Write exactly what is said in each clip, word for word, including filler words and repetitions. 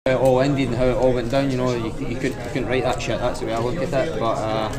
It all ended and how it all went down, you know, you, you, couldn't, you couldn't write that shit, that's the way I look at it, but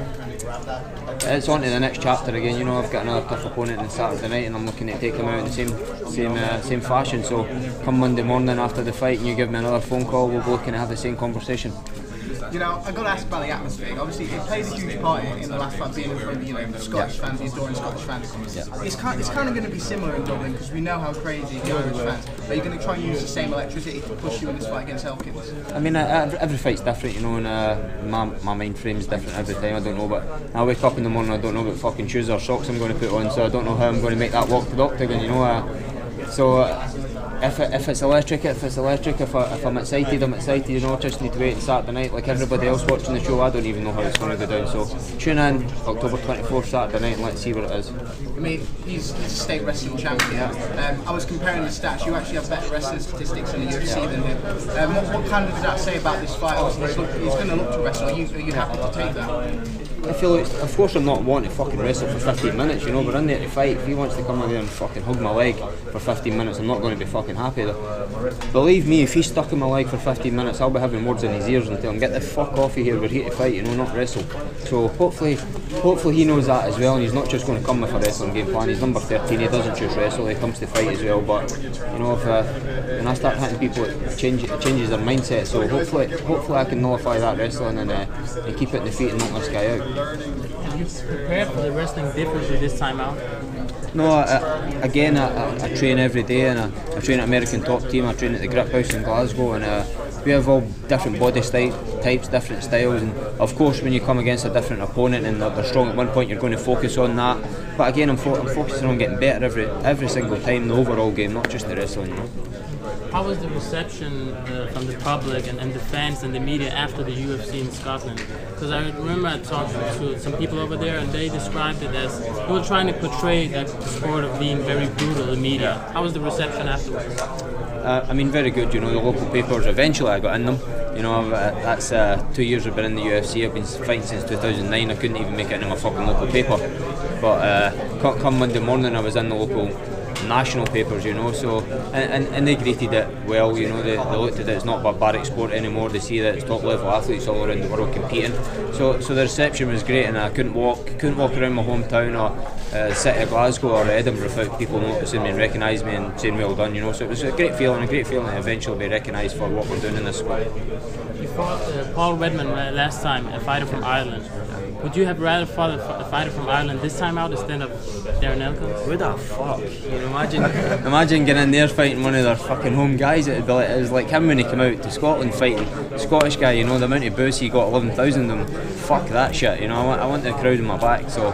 uh, it's on to the next chapter again, you know. I've got another tough opponent on Saturday night and I'm looking to take him out in the same same uh, same fashion, so come Monday morning after the fight and you give me another phone call, we'll be looking to have the same conversation. You know, I've got to ask about the atmosphere. Obviously, it played a huge part in the last fight, being in front of, you know, the Scottish yeah. fans, the adoring Scottish fans. Yeah. It's kind, it's kind of going to be similar in Dublin because we know how crazy the Irish fans. Are you going to try and use the same electricity to push you in this fight against Elkins? I mean, uh, every, every fight's different, you know, and uh, my, my mind frame's different every time. I don't know, but I wake up in the morning, I don't know what fucking shoes or socks I'm going to put on, so I don't know how I'm going to make that walk to the octagon, you know. Uh, so. Uh, If, it, if it's electric, if it's electric, if, I, if I'm excited, I'm excited, you know, just need to wait on Saturday night like everybody else watching the show. I don't even know how it's going to go down, so tune in October twenty-fourth, Saturday night, and let's see what it is. I mean, he's, he's a state wrestling champion. Um, I was comparing the stats, you actually have better wrestling statistics in the U F C than him. Um, what, what kind of does that say about this fight? He's, look, he's going to look to wrestle, are you, are you happy to take that? I feel like, of course I'm not wanting to fucking wrestle for fifteen minutes, you know, we're in there to fight. If he wants to come in there and fucking hug my leg for fifteen minutes, I'm not going to be fucking happy though. Believe me, if he's stuck in my leg for fifteen minutes, I'll be having words in his ears and tell him, get the fuck off of here, we're here to fight, you know, not wrestle. So hopefully, hopefully he knows that as well, and he's not just going to come with a wrestling game plan. He's number thirteen, he doesn't just wrestle, he comes to fight as well. But, you know, if uh, when I start hitting people, it, change, it changes their mindset, so hopefully hopefully I can nullify that wrestling and, uh, and keep it in the feet and knock this guy out. Have you prepared for the wrestling differently this time out? No, I, I, again, I, I, I train every day, and I, I train at American Top Team, I train at the Grip House in Glasgow, and uh, we have all different body style, types, different styles, and of course when you come against a different opponent and they're, they're strong at one point, you're going to focus on that. But again, I'm, fo I'm focusing on getting better every every single time, the overall game, not just the wrestling, you know. How was the reception uh, from the public and, and the fans and the media after the U F C in Scotland? Because I remember I talked to some people over there and they described it as they were trying to portray that the sport of being very brutal, the media. How was the reception afterwards? Uh, I mean, very good, you know, the local papers, eventually I got in them. You know, uh, that's uh, two years I've been in the U F C, I've been fighting since two thousand nine, I couldn't even make it into my fucking local paper. But uh, come Monday morning I was in the local national papers, you know, so and, and, and they greeted it well, you know, they, they looked at it, it's not barbaric sport anymore, they see that it's top level athletes all around the world competing, so so the reception was great, and I couldn't walk couldn't walk around my hometown or uh, city of Glasgow or Edinburgh without people noticing me and recognising me and saying well done, you know, so it was a great feeling, a great feeling to eventually be recognised for what we're doing in this sport. You fought uh, Paul Redman uh, last time, a fighter from Ireland. Would you have rather fought a fighter from Ireland this time out instead of Darren Elkins? What the fuck? You know, imagine, imagine getting in there fighting one of their fucking home guys. It'd be like, it was like him when he came out to Scotland fighting Scottish guy. You know, the amount of boos he got, eleven thousand of them. Fuck that shit. You know, I want, I want the crowd in my back. So,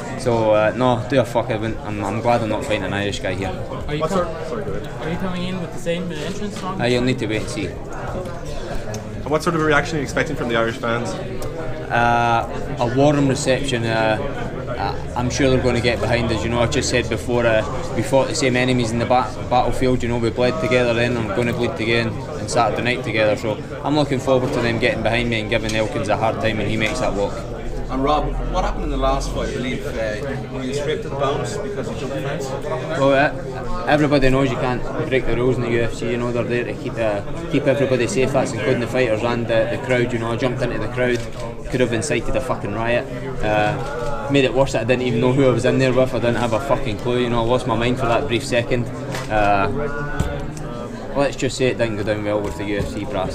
so uh, no, do a fuck. I'm, I'm glad I'm not fighting an Irish guy here. Are you, com are you coming in with the same entrance song? Uh, you'll need to wait and see. And what sort of a reaction are you expecting from the Irish fans? Uh, a warm reception. Uh, uh, I'm sure they're going to get behind us. You know, I just said before uh, we fought the same enemies in the ba battlefield. You know, we bled together then. I'm going to bleed again on Saturday night together. So I'm looking forward to them getting behind me and giving Elkins a hard time when he makes that walk. And Rob, what happened in the last fight? I believe uh, were you stripped at the bounce because you jumped the fence? Well, uh, everybody knows you can't break the rules in the U F C. You know, they're there to keep uh, keep everybody safe. That's including the fighters and uh, the crowd. You know, I jumped into the crowd, could have incited a fucking riot. Uh, made it worse that I didn't even know who I was in there with. I didn't have a fucking clue. You know, I lost my mind for that brief second. Uh, let's just say it didn't go down well with the U F C brass.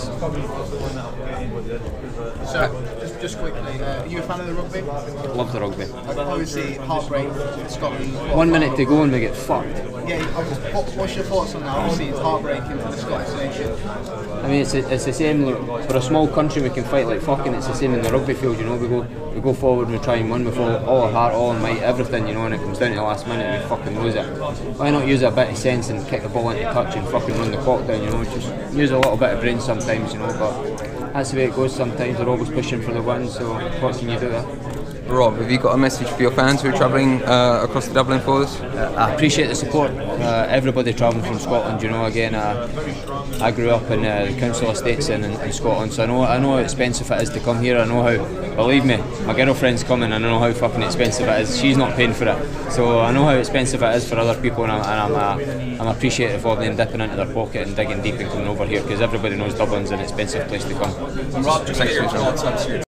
So, just, just quickly, uh, are you a fan of the rugby? Love the rugby. Obviously, heartbreak for Scotland. One minute to go and we get fucked. Yeah, what, what's your thoughts on that? Obviously, it's heartbreaking for the Scottish nation. I mean, it's, a, it's the same, look, for a small country we can fight like fucking, it's the same in the rugby field, you know, we go we go forward and we try and win with all, all our heart, all our might, everything, you know, and it comes down to the last minute and we fucking lose it. Why not use a bit of sense and kick the ball into touch and fucking run the clock down, you know, just use a little bit of brain sometimes, you know, but that's the way it goes sometimes, they're always pushing for the win, so what can you do there? Rob, have you got a message for your fans who are travelling uh, across the Dublin for this? Uh, I appreciate the support. Uh, everybody travelling from Scotland, you know. Again, uh, I grew up in uh, the council estates in, in, in Scotland, so I know I know how expensive it is to come here. I know how, believe me, my girlfriend's coming, and I know how fucking expensive it is. She's not paying for it, so I know how expensive it is for other people, and I'm, and I'm, uh, I'm appreciative of them dipping into their pocket and digging deep and coming over here, because everybody knows Dublin's an expensive place to come. Rob, just get your thoughts on